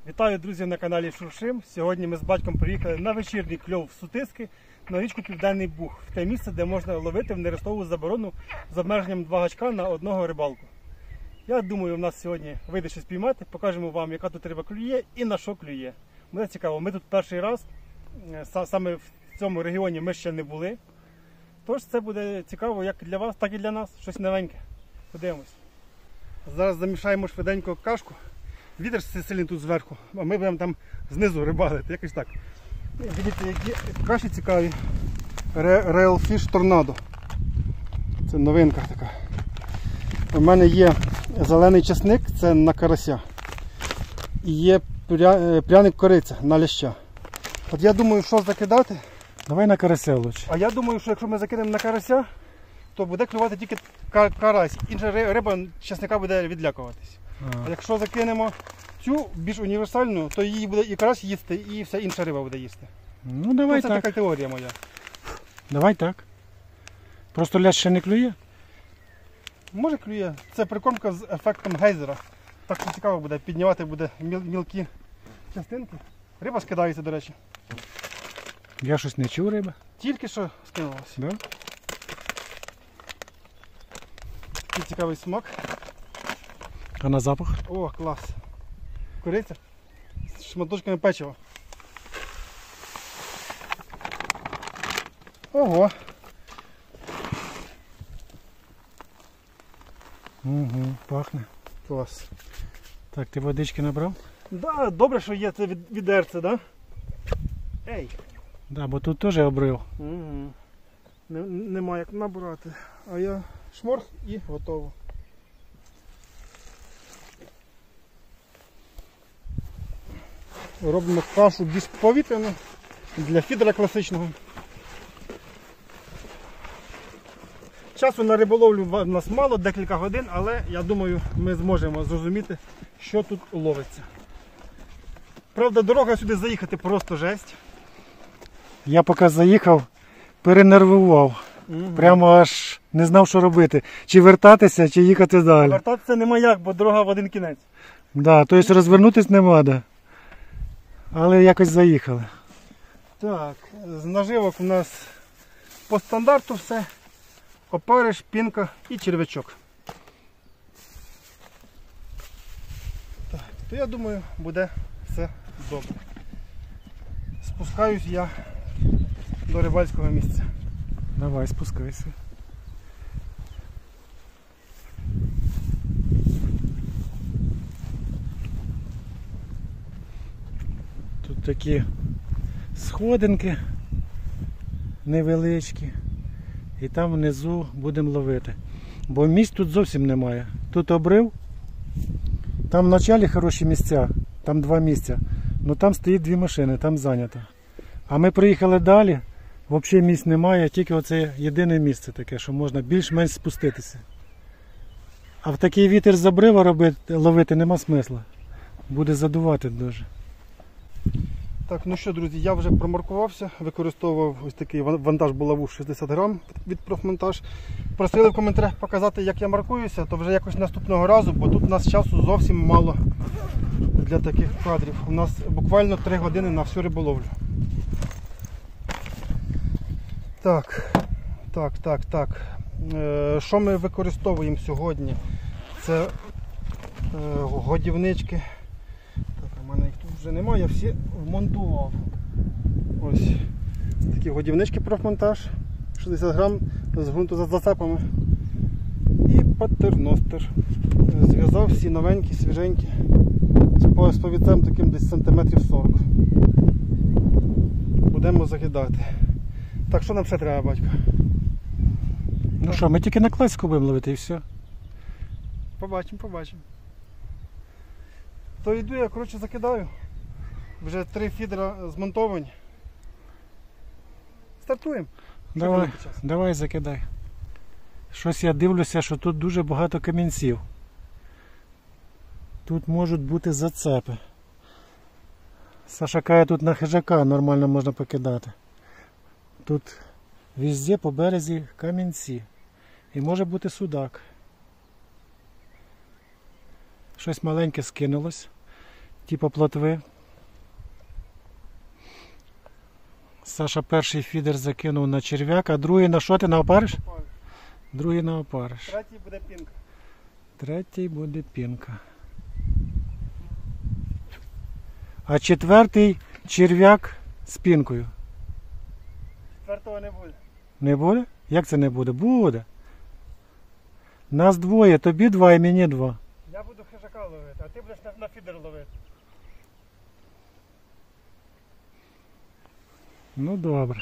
Вітаю, друзі, на каналі Шуршим. Сьогодні ми з батьком приїхали на вечірній кльов в Сутиски на річку Південний Буг, в те місце, де можна ловити в нерестову заборону з обмеженням 2 гачка на одного рибалку. Я думаю, у нас сьогодні вийде щось піймати, покажемо вам, яка тут риба клює і на що клює. Буде цікаво, ми тут перший раз, саме в цьому регіоні ми ще не були. Тож це буде цікаво як для вас, так і для нас, щось новеньке. Подивимось. Зараз замішаємо швиденько кашку. Вітер сильний тут зверху, а ми будемо там знизу рибалити, якось так. Бачите, які каші цікаві. Real Fish Tornado. Це новинка така. У мене є зелений чесник, це на карася. І є пряник кориця на ляща. От я думаю, що закидати. Давай на карася лучше. А я думаю, що якщо ми закинемо на карася, то буде клювати тільки карась. Інша риба чесника буде відлякуватись. А якщо закинемо цю більш універсальну, то її буде і карась їсти, і вся інша риба буде їсти. Ну давай це так. Така теорія моя. Давай так. Просто лящ ще не клює? Може клює. Це прикормка з ефектом гейзера. Так що цікаво буде, піднімати буде мілкі частинки. Риба скидається, до речі. Я щось не чув риби. Тільки що скинулася. Да? Такий цікавий смак. А на запах? О, клас. Куриця з шматочками печива. Ого. Угу, пахне. Клас. Так, ти водички набрав? Да, добре, що є це відерце, да? Ей. Да, бо тут теж обрив. Угу. Нема як набрати. А я шморг і готово. Робимо кашу більш повітряну для фідера класичного. Часу на риболовлю в нас мало, декілька годин, але я думаю, ми зможемо зрозуміти, що тут ловиться. Правда, дорога сюди заїхати просто жесть. Я поки заїхав, перенервував. Угу. Прямо аж не знав, що робити. Чи вертатися, чи їхати далі. Вертатися нема як, бо дорога в один кінець. Да, тобто розвернутися нема, да. Але якось заїхали. Так, з наживок у нас по стандарту все. Опариш, пінка і червячок. Так, то я думаю, буде все добре. Спускаюсь я до рибальського місця. Давай, спускайся. Тут такі сходинки невеличкі. І там внизу будемо ловити. Бо місць тут зовсім немає. Тут обрив. Там в началі хороші місця. Там 2 місця. Ну там стоїть 2 машини, там зайнято. А ми приїхали далі. Взагалі місць немає, тільки оце єдине місце таке, що можна більш-менш спуститися. А в такий вітер з обрива ловити нема смисла. Буде задувати дуже. Так, ну що, друзі, я вже промаркувався, використовував ось такий вантаж булаву 60 грам від профмонтаж. Просили в коментарях показати, як я маркуюся, то вже якось наступного разу, бо тут у нас часу зовсім мало для таких кадрів. У нас буквально 3 години на всю риболовлю. Так. Що ми використовуємо сьогодні? Це годівнички. Так, у мене їх тут вже немає, я всі вмонтував. Ось такі годівнички профмонтаж, 60 грам з ґрунтозацепами. І патерностер. Зв'язав всі новенькі, свіженькі, з повіцем таким десь сантиметрів 40. Будемо закидати. Так, що нам ще треба, батько? Ну що, ми тільки на класику будемо ловити і все. Побачимо. То йду я, коротше, закидаю. Вже 3 фідера змонтовані. Стартуємо. Давай закидай. Щось я дивлюся, що тут дуже багато камінців. Тут можуть бути зацепи. Саша каже, тут на хижака нормально можна покидати. Тут везде по березі камінці. І може бути судак. Щось маленьке скинулось. типу плотви. Саша перший фідер закинув на черв'як, а другий на що ти, на опариш? Другий на опариш. Третій буде пінка. Третій буде пінка. А четвертий черв'як з пінкою. Четвертого не буде. Не буде? Як це не буде? Буде. Нас двоє, тобі два і мені два. Я буду хижака ловити, а ти будеш на фідер ловити. Ну добре.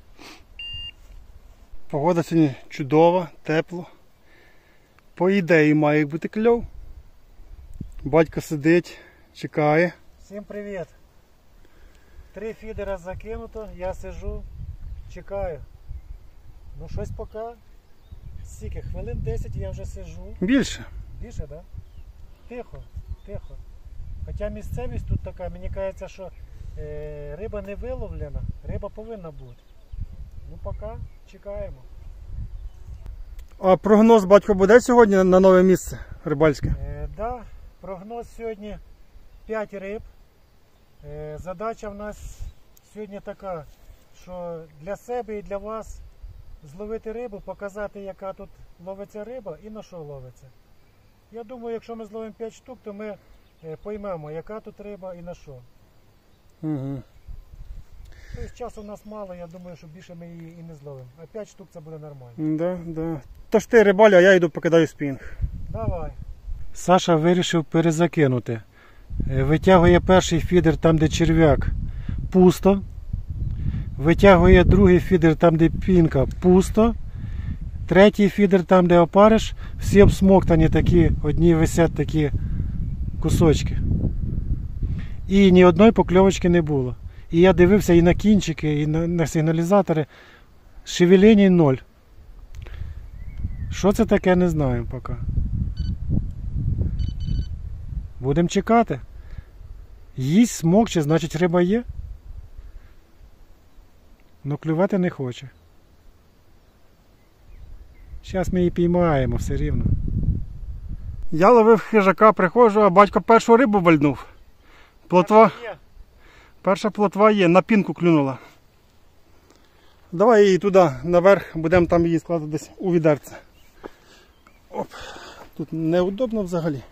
Погода сьогодні чудова, тепло. По ідеї має бути кльов. Батько сидить, чекає. Всім привіт. 3 фідера закинуто, я сижу, чекаю. Ну щось поки. Скільки? Хвилин 10 я вже сижу. Більше. Більше, так? Да? Тихо, тихо. Хоча місцевість тут така, мені кажеться, що риба не виловлена, риба повинна бути. Ну поки чекаємо. А прогноз батько буде сьогодні на нове місце рибальське? Да, прогноз сьогодні 5 риб. Задача в нас сьогодні така, що для себе і для вас зловити рибу, показати, яка тут ловиться риба і на що ловиться. Я думаю, якщо ми зловимо 5 штук, то ми поймемо, яка тут риба і на що. Угу. Тобто часу у нас мало, я думаю, що більше ми її і не зловимо. А 5 штук це буде нормально. Да. Тож ти рибаль, а я йду покидаю спінг. Давай. Саша вирішив перезакинути. Витягує перший фідер там, де черв'як, пусто. Витягує другий фідер там, де пінка, пусто. Третій фідер там, де опариш, всі обсмоктані такі, одні висять такі кусочки. І ні одної покльовочки не було. І я дивився і на кінчики, і на сигналізатори. Шевеліній 0. Що це таке, не знаємо поки. Будемо чекати. Їсть, смокче, значить риба є. Но клювати не хоче. Зараз ми її піймаємо все рівно. Я ловив хижака, приходжу, а батько першу рибу вальнув. Плотва. Перша плотва є, на пінку клюнула. Давай її туди, наверх, будемо там її складати десь у відерце. Оп. Тут неудобно взагалі.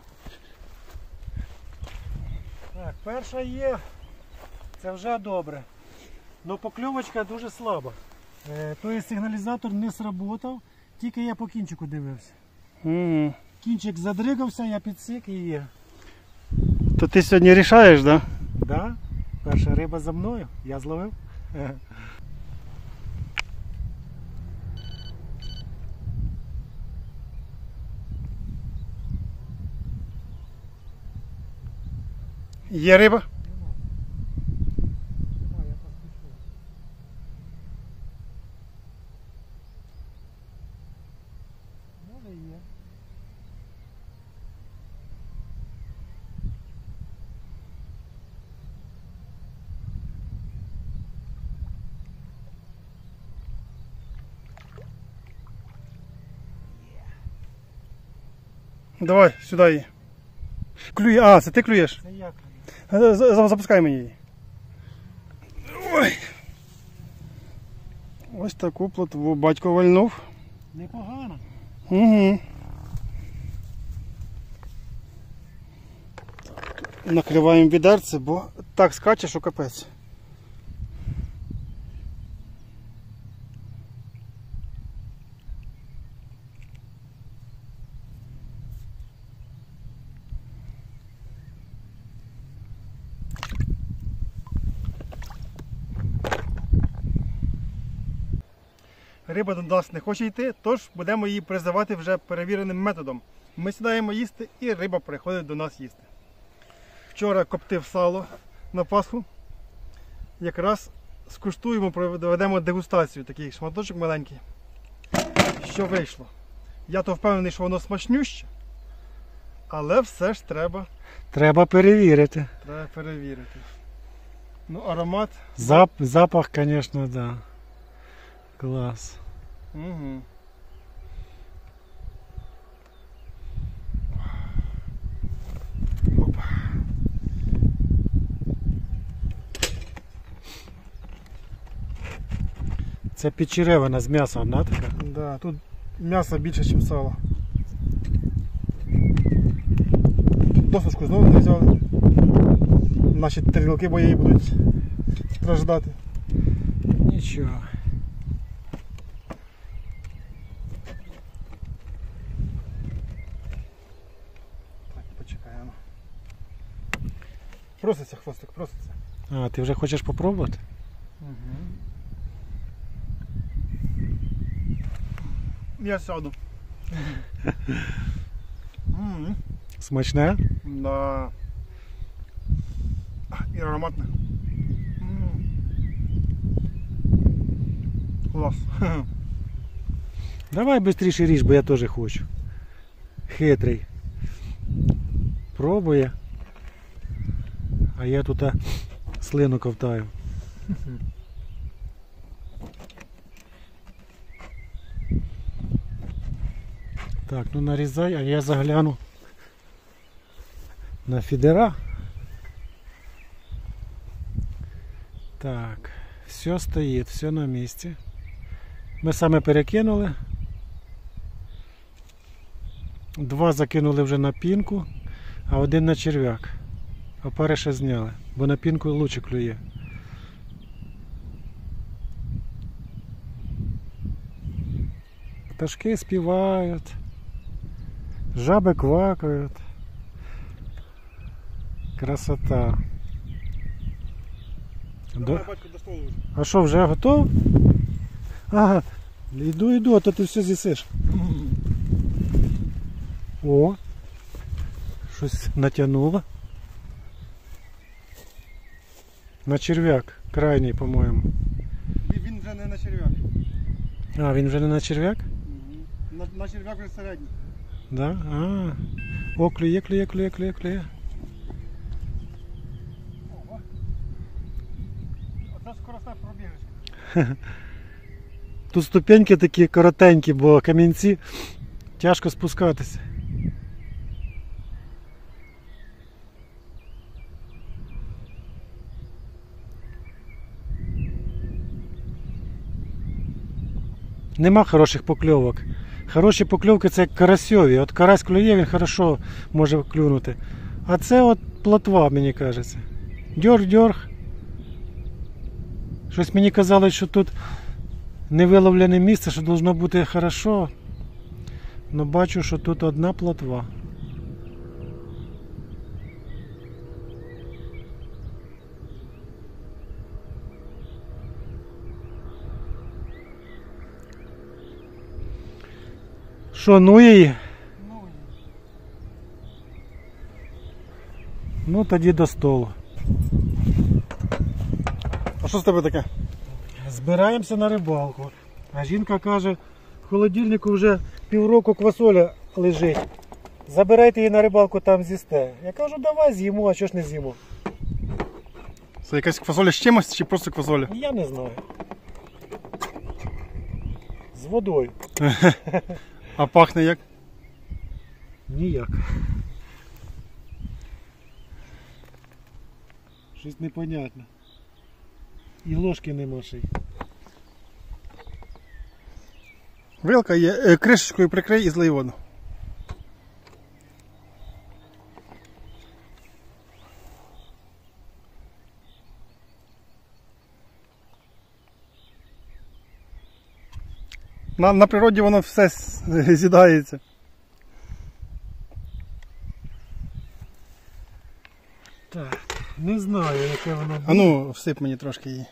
Так, перша є. Це вже добре. Но покльовочка дуже слаба. Той сигналізатор не сработав, тільки я по кінчику дивився. Угу. Кінчик задригався, я підсік і є. То ти сьогодні рішаєш, так? Да? Перша риба за мною, я зловив. Є риба? Може є. Давай, сюди її. Клює. А, це ти клюєш? Це як? Запускай мені її. Ой. Ось таку плотву батько вальнув. Непогано. Угу. Накриваємо відерце, бо так скаче, що капець. Риба до нас не хоче йти, тож будемо її призивати вже перевіреним методом. Ми сідаємо їсти і риба приходить до нас їсти. Вчора коптив сало на Пасху. Якраз скуштуємо, проведемо дегустацію, такий шматочок маленький. Що вийшло? Я то впевнений, що воно смачнюще, але все ж треба перевірити. перевірити. Ну, аромат. Запах, звісно, да. Клас. Угу. Це підчеревина з м'ясом, да, така? Да, тут м'яса більше, ніж сало. Досочку знову не взяли. Наші тарілки бої будуть страждати. Нічого. Так, почекаємо. Проситься хвостик, проситься. А, ти вже хочеш попробувати? Я сяду. Смачне? Да. І ароматне. Клас. Давай швидше ріж, бо я теж хочу. Хитрий. Пробує. А я тут слину ковтаю. Так, ну нарізай, а я загляну на фідера. Так, все стоїть, все на місці. Ми саме перекинули. 2 закинули вже на пінку, а 1 на черв'як. Опариша зняли, бо на пінку лучше клює. Пташки співають, жаби квакають. Красота. Давай, батько, до столу вже. А що, вже готов? Ага, йду, а то ти все з'їсиш. О, щось натягнуло. На черв'як, крайній, по-моєму. Він вже не на черв'як. А, він вже не на черв'як? На черв'як вже середній. Да? А. О, клює. Ого. Оце скоростна пробіжечка. Тут ступеньки такі коротенькі, бо камінці тяжко спускатися. Нема хороших покльовок. Хороші покльовки це як карасьові. От карась клює, він хорошо може клюнути. А це от плотва, мені кажеться. Дьорг. Щось мені казали, що тут невиловлене місце, що должно бути хорошо. Но бачу, що тут одна плотва. Що, ну її? Ну тоді до столу. А що з тебе таке? Збираємося на рибалку. А жінка каже, в холодильнику вже півроку квасоля лежить. Забирайте її на рибалку, там з'їсте. Я кажу, давай з'їмо, а чого ж не з'їмо? Це якась квасоля з чимось чи просто квасоля? Я не знаю. З водою. А пахне як? Ніяк. Щось непонятне. І ложки нема ще й. Вилка є, кришечкою прикрий і злий воду. На природі воно все з'їдається. Так, не знаю, яке воно буде. А ну, всип мені трошки її.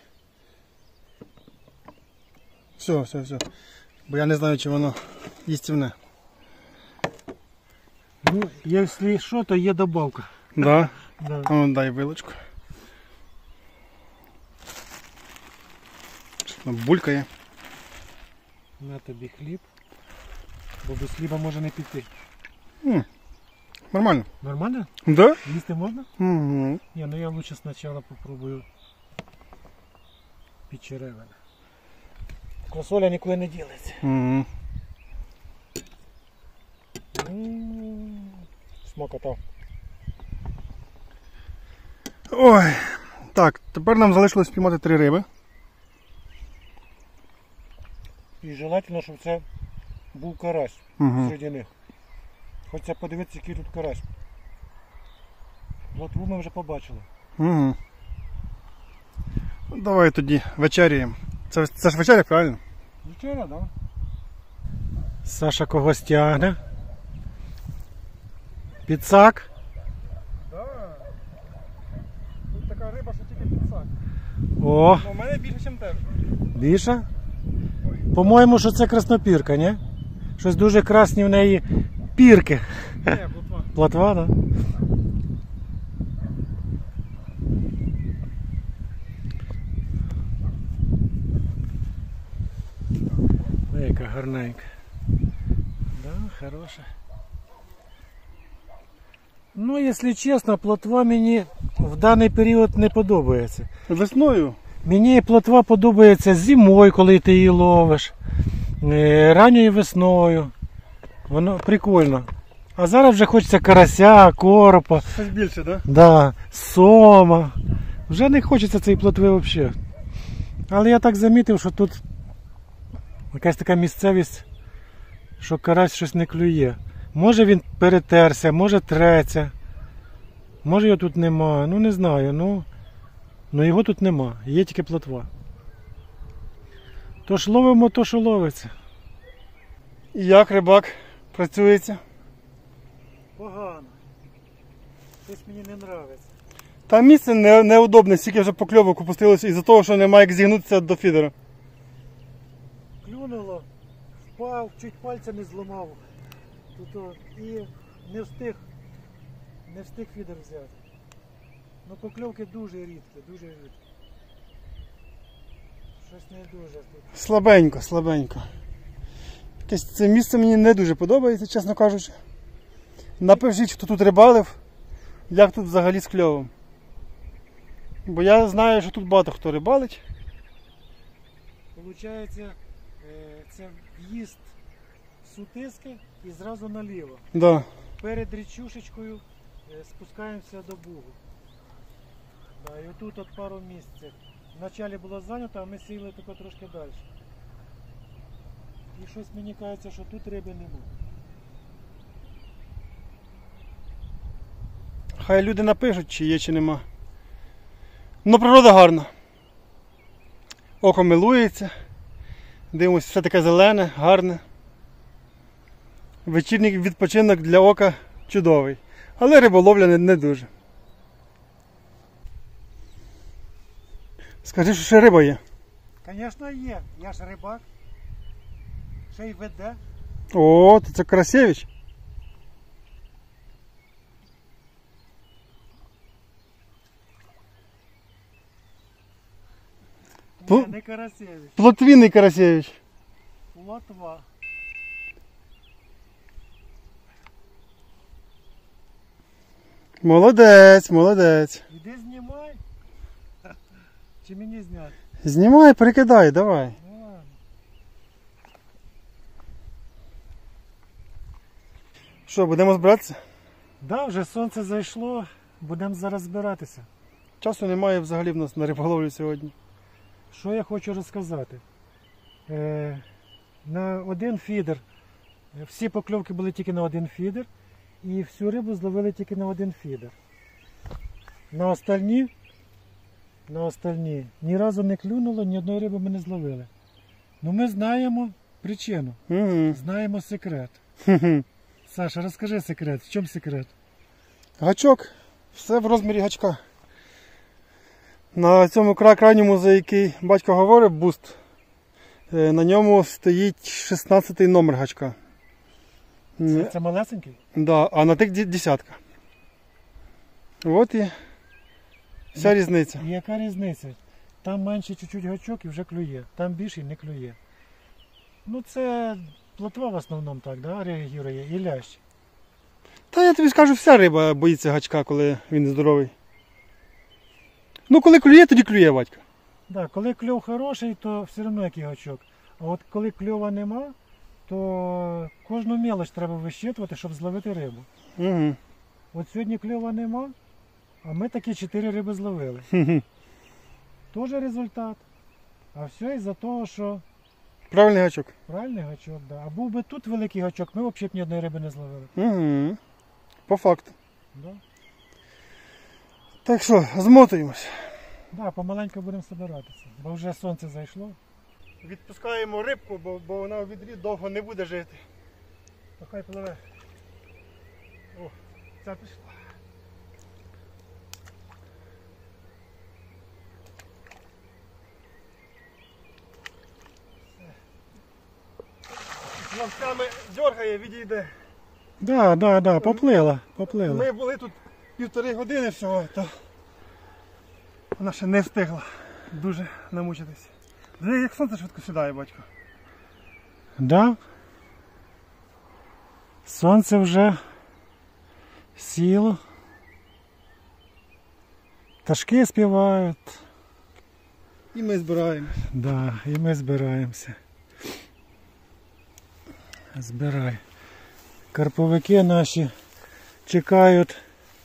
Все. Бо я не знаю, чи воно їстівне. Ну, якщо що, то є добавка. Да? Да. О, дай вилочку. Воно булькає. На тобі хліб. Бо без хліба може не піти. Нормально. Нормально? Да? Їсти можна? Угу. Ні, ну я лучше спочатку попробую підчеревина. Квасоля ніколи не ділиться. Угу. Смакота. Ой. Так, тепер нам залишилось спіймати 3 риби. І желательно, щоб це був карась Угу. серед них. Хочеться подивитися, який тут карась. Плотву ми вже побачили. Угу. Давай тоді вечеряємо. Це ж вечеря, правильно? Вечеря, так? Да? Саша когось тягне. Підсак. Так. Тут така риба, що тільки підсак. О, У мене більше, ніж тебе. більше? По-моєму, що це краснопірка, ні? Щось дуже красні в неї пірки. Ні, плотва. Плотва, так? Да? Яка гарненька. Да, хороша. Ну, якщо чесно, плотва мені в даний період не подобається. Весною. Мені плотва подобається зимою, коли ти її ловиш, ранньою весною. Воно прикольно. А зараз вже хочеться карася, коропа, Щось більше, так? да, сома. Вже не хочеться цієї плотви взагалі. Але я так замітив, що тут якась така місцевість, що карась щось не клює. Може він перетерся, може треться. Може його тут нема. Ну не знаю. Ну його тут нема. Є тільки плотва. Тож ловимо то, що ловиться. І як рибак працюється? Погано. Щось мені не подобається. Та місце неудобне, стільки вже покльовок опустилося із-за того, що немає як зігнутися до фідера. Клюнуло, впав, чуть пальця не зламав. І не встиг фідер взяти. Ну покльовки дуже рідкі, дуже рідкі. Щось не дуже тут. Слабенько, слабенько. Якесь це місце мені не дуже подобається, чесно кажучи. Напишіть, хто тут рибалив, як тут взагалі з кльовом. Бо я знаю, що тут багато хто рибалить. Получається, це в'їзд в Сутиски і зразу наліво. Да. Перед річушечкою спускаємося до Бугу. Да, і отут от пару місць. Вначалі було зайнято, а ми сіли тільки трошки далі. І щось мені кажеться, що тут риби нема. Хай люди напишуть, чи є, чи нема. Ну, природа гарна. Око милується. Дивимося, все таке зелене, гарне. Вечірній відпочинок для ока чудовий. Але риболовля не дуже. Скажи, що ще риба є. Звісно є, я ж рибак. Ще й веде. О, то це Карасєвич. Ні, не Карасєвич. Плотвінний Карасєвич. Плотва. Молодець, молодець. Іди знімай. Чи мені зняти? Знімай, перекидай, давай. Ну ладно. Що, будемо збиратися? Да, вже сонце зайшло, будемо зараз збиратися. Часу немає взагалі в нас на риболовлю сьогодні. Що я хочу розказати? На один фідер, всі покльовки були тільки на один фідер, і всю рибу зловили тільки на один фідер. На остальні ні разу не клюнуло, ні одної риби ми не зловили. Ну ми знаємо причину, Угу. знаємо секрет. Саша, розкажи секрет, в чому секрет? Гачок. Все в розмірі гачка. На цьому крайньому, за який батько говорив, буст, на ньому стоїть 16-й номер гачка. Це малесенький? Да, а на тих десятка. От і вся різниця. І яка різниця? Там менше чуть-чуть гачок і вже клює, там більше і не клює. Ну це плотва в основному так, да, реагує, і лящ. Та я тобі скажу, вся риба боїться гачка, коли він здоровий. Ну, коли клює, тоді клює, батько. Да, коли кльов хороший, то все одно який гачок. А от коли кльова нема, то кожну мелоч треба вищитувати, щоб зловити рибу. Угу. От сьогодні кльова нема, а ми такі 4 риби зловили. Тоже результат. А все із-за того, що Правильний гачок. Правильний гачок, да. А був би тут великий гачок, ми взагалі б ні одної риби не зловили. Угу. По факту. Да? Так що, змотуємось. Да, помаленьку будемо збиратися, бо вже сонце зайшло. Відпускаємо рибку, бо вона у відрі довго не буде жити. То хай пливе. О, ця пішла. Ловцями дьоргає, відійде. Да, поплила. Ми були тут 1,5 години всього, то вона ще не встигла дуже намучитись. Диви, як сонце швидко сідає, батько. Да. Сонце вже сіло. Пташки співають. І ми збираємось. Да, і ми збираємося. Збирай. Карповики наші чекають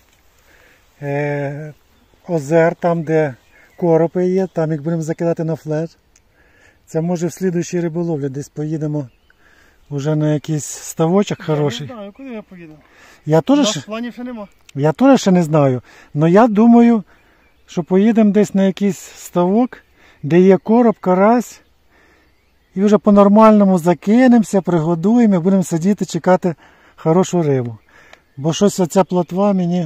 озер, там де коропи є, там їх будемо закидати на флет. Це може в слідуючій риболовлі десь поїдемо вже на якийсь ставочок хороший. Я не знаю, куди я поїду. Я теж Планів ще нема. ще не знаю, але я думаю, що поїдемо десь на якийсь ставок, де є короб, карась, і вже по-нормальному закинемося, пригодуємо і будемо сидіти, чекати хорошу рибу. Бо щось оця плотва мені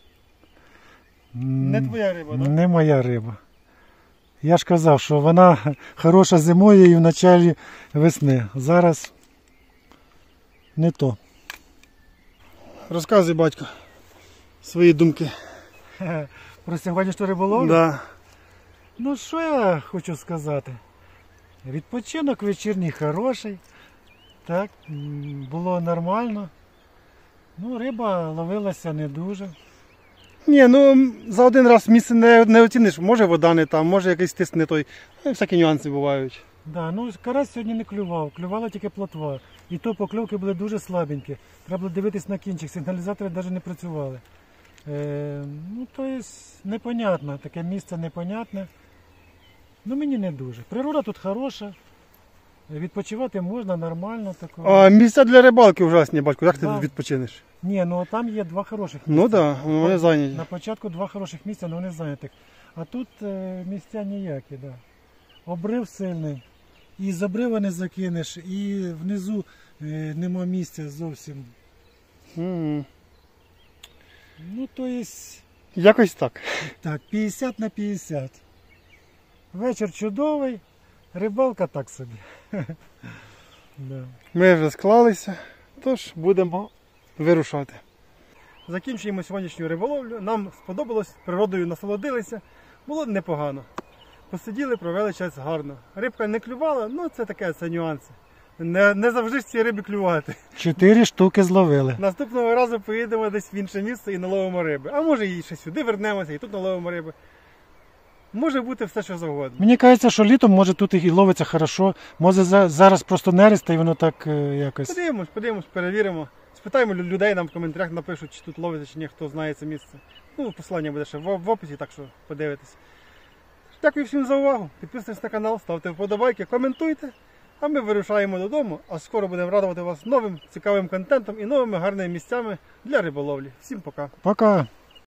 Не твоя риба, так? не моя риба. Я ж казав, що вона хороша зимою і в началі весни. Зараз не то. Розказуй, батько, свої думки. Про сьогоднішню риболовлю? Да. Ну що я хочу сказати? Відпочинок вечірній хороший. Так, було нормально. Ну, риба ловилася не дуже. Ні, ну за один раз місце не оціниш. Може вода не там, може якийсь тиск не той. Ну, всякі нюанси бувають. Да, ну карась сьогодні не клював, клювала тільки плотва. І то покльовки були дуже слабенькі. Треба було дивитись на кінчик, сигналізатори навіть не працювали. Ну, то є непонятно, таке місце непонятне. Ну мені не дуже. Природа тут хороша, відпочивати можна нормально. Такого. А місця для рибалки ужасні, батько, як ти Да. тут відпочинеш? Ні, ну там є два хороших місця. Ну так, да, вони зайняті. На початку два хороших місця, але вони зайняті. А тут місця ніякі, да. Обрив сильний. І з обрива не закинеш, і внизу нема місця зовсім. Мгм. Ну, то є Якось так. так, 50 на 50. Вечір чудовий, рибалка так собі. Да. Ми вже склалися, тож будемо вирушати. Закінчуємо сьогоднішню риболовлю. Нам сподобалось, природою насолодилися. Було непогано. Посиділи, провели час гарно. Рибка не клювала, ну це таке, це нюанси. Не завжди ж ці риби клювати. 4 штуки зловили. Наступного разу поїдемо десь в інше місце і наловимо риби. А може і ще сюди вернемося, і тут наловимо риби. Може бути все, що завгодно. Мені кажеться, що літом може тут і ловиться хорошо. Може зараз просто нерест, і воно так якось. Подивимось, перевіримо. Спитаємо людей, нам в коментарях напишуть, чи тут ловиться, чи ні, хто знає це місце. Ну, посилання буде ще в описі, так що подивитесь. Дякую всім за увагу. Підписуйтесь на канал, ставте вподобайки, коментуйте. А ми вирушаємо додому, а скоро будемо радувати вас новим цікавим контентом і новими гарними місцями для риболовлі. Всім пока! Пока!